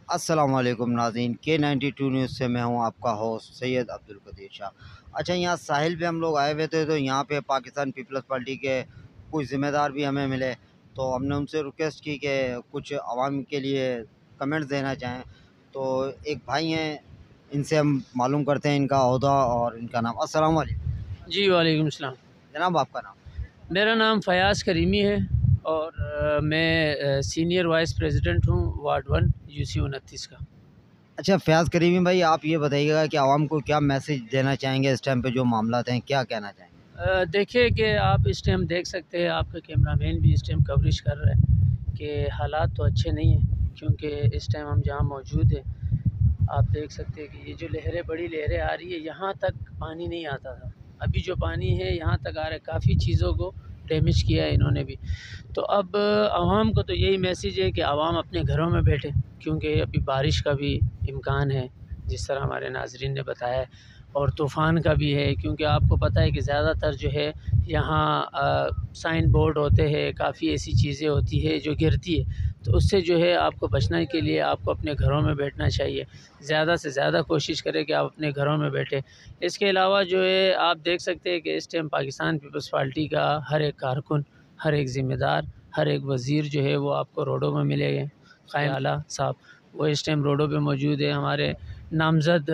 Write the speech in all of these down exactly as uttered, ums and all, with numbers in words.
السلام علیکم ناظرین، کے نائنٹی ٹو نیوز سے میں ہوں آپ کا ہوسٹ سید عبدالقدیر شاہ۔ اچھا، یہاں ساحل پہ ہم لوگ آئے ہوئے تھے تو یہاں پہ پاکستان پیپلز پارٹی کے کچھ ذمہ دار بھی ہمیں ملے، تو ہم نے ان سے ریکویسٹ کی کہ کچھ عوام کے لیے کمنٹس دینا چاہیں۔ تو ایک بھائی ہیں، ان سے ہم معلوم کرتے ہیں ان کا عہدہ اور ان کا نام۔ السلام علیکم جی وعلیکم السلام۔ جناب، آپ کا نام؟ میرا نام فیاض کریمی ہے اور میں سینئر وائس پریزیڈنٹ ہوں وارڈ ون یو سی انتیس کا۔ اچھا فیاض کریمی بھائی، آپ یہ بتائیے گا کہ عوام کو کیا میسج دینا چاہیں گے اس ٹائم پہ جو معاملات ہیں، کیا کہنا چاہیں گے؟ دیکھیں کہ آپ اس ٹائم دیکھ سکتے ہیں، آپ کا کیمرہ مین بھی اس ٹائم کوریج کر رہا ہے کہ حالات تو اچھے نہیں ہیں، کیونکہ اس ٹائم ہم جہاں موجود ہیں آپ دیکھ سکتے ہیں کہ یہ جو لہریں بڑی لہریں آ رہی ہے، یہاں تک پانی نہیں آتا تھا، ابھی جو پانی ہے یہاں تک آ رہا ہے، کافی چیزوں کو ڈیمیج کیا ہے انہوں نے بھی۔ تو اب عوام کو تو یہی میسیج ہے کہ عوام اپنے گھروں میں بیٹھے، کیونکہ ابھی بارش کا بھی امکان ہے جس طرح ہمارے ناظرین نے بتایا ہے، اور طوفان کا بھی ہے، کیونکہ آپ کو پتہ ہے کہ زیادہ تر جو ہے یہاں سائن بورڈ ہوتے ہیں، کافی ایسی چیزیں ہوتی ہے جو گرتی ہے، تو اس سے جو ہے آپ کو بچنے کے لیے آپ کو اپنے گھروں میں بیٹھنا چاہیے، زیادہ سے زیادہ کوشش کریں کہ آپ اپنے گھروں میں بیٹھیں۔ اس کے علاوہ جو ہے آپ دیکھ سکتے ہیں کہ اس ٹائم پاکستان پیپلز پارٹی کا ہر ایک کارکن، ہر ایک ذمہ دار، ہر ایک وزیر جو ہے وہ آپ کو روڈوں میں ملے گئے۔ قائم اعلیٰ صاحب وہ اس ٹائم روڈوں پہ موجود ہے، ہمارے نامزد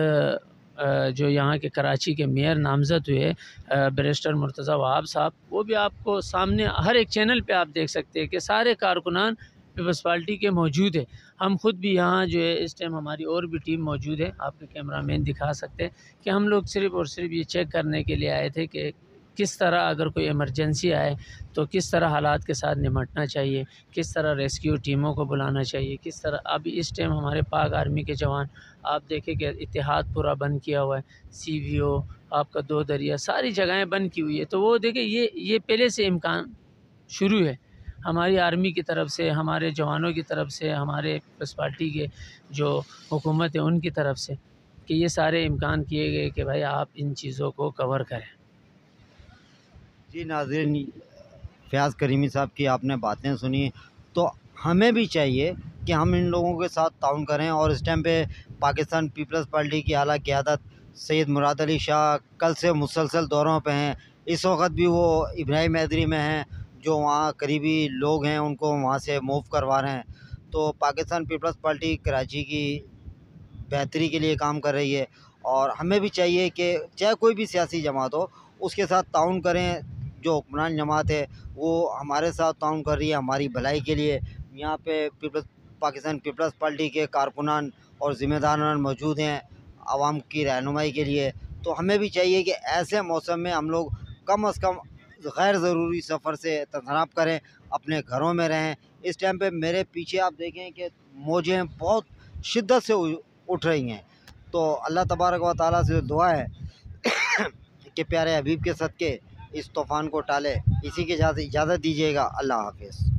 جو یہاں کے کراچی کے میئر نامزد ہوئے بیرسٹر مرتضی وہاب صاحب، وہ بھی آپ کو سامنے ہر ایک چینل پہ آپ دیکھ سکتے ہیں کہ سارے کارکنان پیپلز پارٹی کے موجود ہیں۔ ہم خود بھی یہاں جو ہے اس ٹائم ہماری اور بھی ٹیم موجود ہے، آپ کے کیمرہ مین دکھا سکتے ہیں کہ ہم لوگ صرف اور صرف یہ چیک کرنے کے لیے آئے تھے کہ کس طرح اگر کوئی ایمرجنسی آئے تو کس طرح حالات کے ساتھ نمٹنا چاہیے، کس طرح ریسکیو ٹیموں کو بلانا چاہیے، کس طرح ابھی اس ٹائم ہمارے پاک آرمی کے جوان آپ دیکھیں کہ اتحاد پورا بند کیا ہوا ہے، سی وی او آپ کا دو دریا ساری جگہیں بند کی ہوئی ہے، تو وہ دیکھیں یہ یہ پہلے سے امکان شروع ہے ہماری آرمی کی طرف سے، ہمارے جوانوں کی طرف سے، ہمارے پیپلز پارٹی کے جو حکومت ہے ان کی طرف سے، کہ یہ سارے امکان کیے گئے کہ بھائی آپ ان چیزوں کو کور کریں۔ جی ناظرین، فیاض کریمی صاحب کی آپ نے باتیں سنی، تو ہمیں بھی چاہیے کہ ہم ان لوگوں کے ساتھ تعاون کریں، اور اس ٹائم پہ پاکستان پیپلز پارٹی کی اعلیٰ قیادت سید مراد علی شاہ کل سے مسلسل دوروں پہ ہیں، اس وقت بھی وہ ابراہیم حیدری میں ہیں، جو وہاں قریبی لوگ ہیں ان کو وہاں سے موو کروا رہے ہیں۔ تو پاکستان پیپلز پارٹی کراچی کی بہتری کے لیے کام کر رہی ہے، اور ہمیں بھی چاہیے کہ چاہے کوئی بھی سیاسی جماعت ہو اس کے ساتھ تعاون کریں۔ جو حکمران جماعت ہے وہ ہمارے ساتھ تعاون کر رہی ہے ہماری بھلائی کے لیے، یہاں پہ پیپلز پاکستان پیپلز پارٹی کے کارکنان اور ذمہ داران موجود ہیں عوام کی رہنمائی کے لیے۔ تو ہمیں بھی چاہیے کہ ایسے موسم میں ہم لوگ کم از کم غیر ضروری سفر سے اجتناب کریں، اپنے گھروں میں رہیں۔ اس ٹائم پہ میرے پیچھے آپ دیکھیں کہ موجیں بہت شدت سے اٹھ رہی ہیں، تو اللہ تبارک و تعالیٰ سے دعا ہے کہ پیارے حبیب کے صدقے اس طوفان کو ٹالے۔ اسی کے اجازت دیجیے گا، اللہ حافظ۔